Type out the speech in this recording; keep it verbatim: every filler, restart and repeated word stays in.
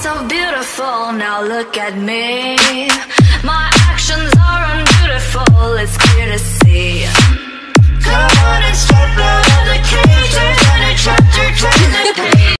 so beautiful, now look at me. My actions are unbeautiful.